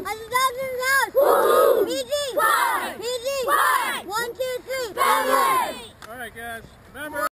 PG! PG! 1, 2, 3! All right, guys. Remember.